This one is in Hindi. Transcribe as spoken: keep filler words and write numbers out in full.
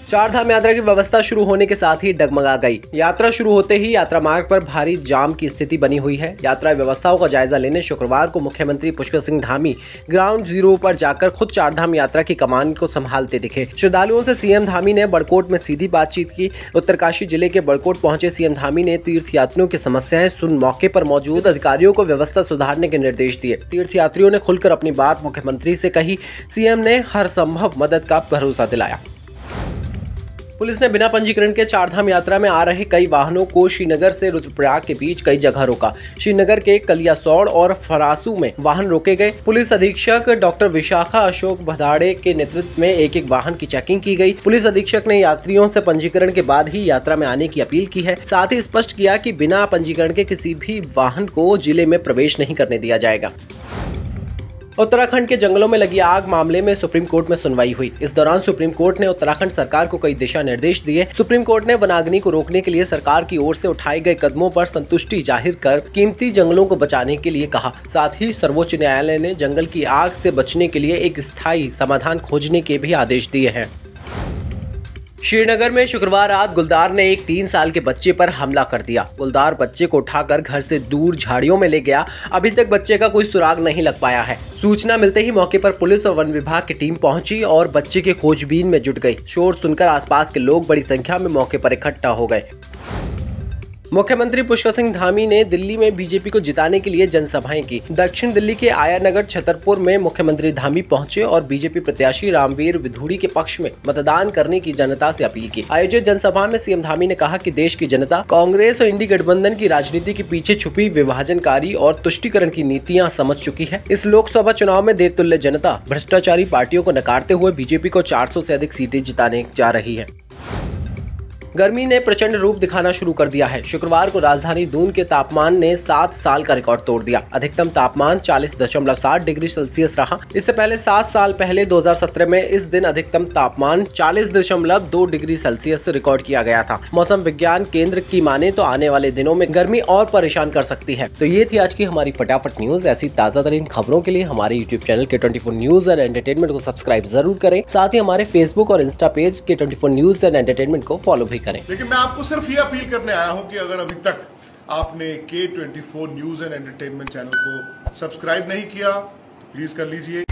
चार धाम यात्रा की व्यवस्था शुरू होने के साथ ही डगमगा गई। यात्रा शुरू होते ही यात्रा मार्ग पर भारी जाम की स्थिति बनी हुई है। यात्रा व्यवस्थाओं का जायजा लेने शुक्रवार को मुख्यमंत्री पुष्कर सिंह धामी ग्राउंड जीरो पर जाकर खुद चार धाम यात्रा की कमान को संभालते दिखे। श्रद्धालुओं से सीएम धामी ने बड़कोट में सीधी बातचीत की। उत्तरकाशी जिले के बड़कोट पहुंचे सीएम धामी ने तीर्थयात्रियों की समस्याएं सुन मौके पर मौजूद अधिकारियों को व्यवस्था सुधारने के निर्देश दिए। तीर्थयात्रियों ने खुलकर अपनी बात मुख्यमंत्री से कही। सीएम ने हर संभव मदद का भरोसा दिलाया। पुलिस ने बिना पंजीकरण के चारधाम यात्रा में आ रहे कई वाहनों को श्रीनगर से रुद्रप्रयाग के बीच कई जगह रोका। श्रीनगर के कलियासौड़ और फरासू में वाहन रोके गए। पुलिस अधीक्षक डॉक्टर विशाखा अशोक भदाड़े के नेतृत्व में एक एक वाहन की चेकिंग की गई। पुलिस अधीक्षक ने यात्रियों से पंजीकरण के बाद ही यात्रा में आने की अपील की है। साथ ही स्पष्ट किया कि बिना पंजीकरण के किसी भी वाहन को जिले में प्रवेश नहीं करने दिया जाएगा। उत्तराखंड के जंगलों में लगी आग मामले में सुप्रीम कोर्ट में सुनवाई हुई। इस दौरान सुप्रीम कोर्ट ने उत्तराखंड सरकार को कई दिशा निर्देश दिए। सुप्रीम कोर्ट ने वनाग्नि को रोकने के लिए सरकार की ओर से उठाए गए कदमों पर संतुष्टि जाहिर कर कीमती जंगलों को बचाने के लिए कहा। साथ ही सर्वोच्च न्यायालय ने जंगल की आग से बचने के लिए एक स्थायी समाधान खोजने के भी आदेश दिए हैं। श्रीनगर में शुक्रवार रात गुलदार ने एक तीन साल के बच्चे पर हमला कर दिया। गुलदार बच्चे को उठाकर घर से दूर झाड़ियों में ले गया। अभी तक बच्चे का कोई सुराग नहीं लग पाया है। सूचना मिलते ही मौके पर पुलिस और वन विभाग की टीम पहुंची और बच्चे के खोजबीन में जुट गई। शोर सुनकर आसपास के लोग बड़ी संख्या में मौके पर इकट्ठा हो गए। मुख्यमंत्री पुष्कर सिंह धामी ने दिल्ली में बीजेपी को जिताने के लिए जनसभाएं की। दक्षिण दिल्ली के आया नगर छतरपुर में मुख्यमंत्री धामी पहुंचे और बीजेपी प्रत्याशी रामवीर विधूड़ी के पक्ष में मतदान करने की जनता से अपील की। आयोजित जनसभा में सीएम धामी ने कहा कि देश की जनता कांग्रेस और इंडी गठबंधन की राजनीति के पीछे छुपी विभाजनकारी और तुष्टीकरण की नीतियां समझ चुकी है। इस लोकसभा चुनाव में देवतुल्य जनता भ्रष्टाचारी पार्टियों को नकारते हुए बीजेपी को चार सौ से अधिक सीटें जिताने जा रही है। गर्मी ने प्रचंड रूप दिखाना शुरू कर दिया है। शुक्रवार को राजधानी दून के तापमान ने सात साल का रिकॉर्ड तोड़ दिया। अधिकतम तापमान चालीस दशमलव सात डिग्री सेल्सियस रहा। इससे पहले सात साल पहले दो हज़ार सत्रह में इस दिन अधिकतम तापमान चालीस दशमलव दो डिग्री सेल्सियस रिकॉर्ड किया गया था। मौसम विज्ञान केंद्र की माने तो आने वाले दिनों में गर्मी और परेशान कर सकती है। तो ये थी आज की हमारी फटाफट न्यूज। ऐसी ताजा तरीन खबरों के लिए हमारे YouTube channel K twenty four news and entertainment को सब्सक्राइब जरूर करें। साथ ही हमारे फेसबुक और insta page K twenty four news and entertainment को फॉलो भी करें। लेकिन मैं आपको सिर्फ ये अपील करने आया हूं कि अगर अभी तक आपने K twenty four news and entertainment channel को सब्सक्राइब नहीं किया तो प्लीज कर लीजिए।